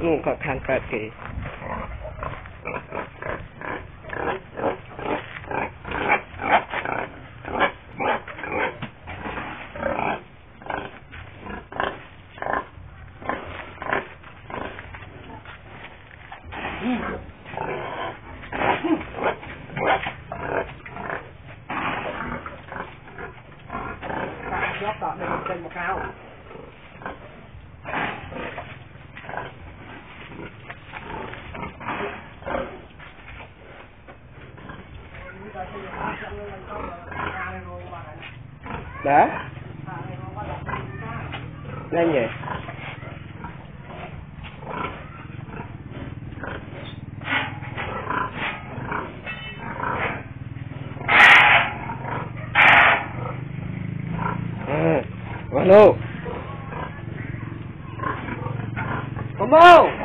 ngủ khó khăn cả kì giót tọt lên trên một cao đó lên nhỉ alo Combo